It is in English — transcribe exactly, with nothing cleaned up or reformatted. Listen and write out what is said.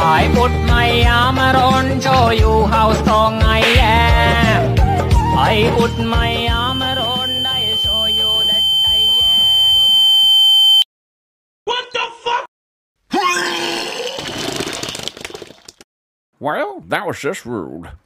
I put my arm around, show you how strong I am. I put my arm around, I show you that I am. What the fuck? Well, that was just rude.